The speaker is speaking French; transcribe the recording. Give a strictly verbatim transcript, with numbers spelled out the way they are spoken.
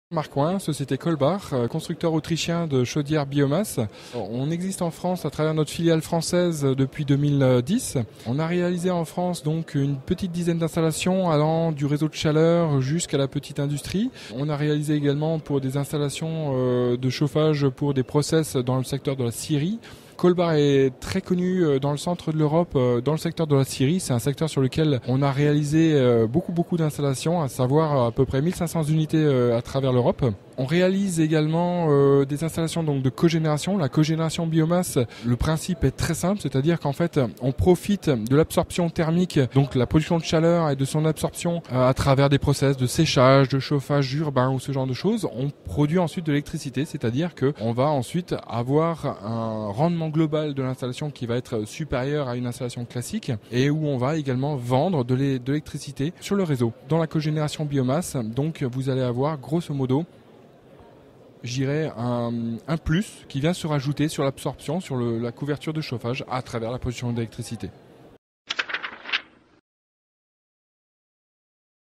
Marcoing, société Colbach, constructeur autrichien de chaudières biomasse. On existe en France à travers notre filiale française depuis deux mille dix. On a réalisé en France donc une petite dizaine d'installations allant du réseau de chaleur jusqu'à la petite industrie. On a réalisé également pour des installations de chauffage pour des process dans le secteur de la scierie. Colbach est très connu dans le centre de l'Europe, dans le secteur de la scierie. C'est un secteur sur lequel on a réalisé beaucoup beaucoup d'installations, à savoir à peu près mille cinq cents unités à travers l'Europe. On réalise également euh, des installations donc de cogénération. La cogénération biomasse, le principe est très simple, c'est-à-dire qu'en fait, on profite de l'absorption thermique, donc la production de chaleur et de son absorption euh, à travers des process de séchage, de chauffage urbain ou ce genre de choses. On produit ensuite de l'électricité, c'est-à-dire qu'on va ensuite avoir un rendement global de l'installation qui va être supérieur à une installation classique et où on va également vendre de l'électricité sur le réseau. Dans la cogénération biomasse, donc vous allez avoir grosso modo je dirais un, un plus qui vient se rajouter sur l'absorption, sur le, la couverture de chauffage à travers la production d'électricité.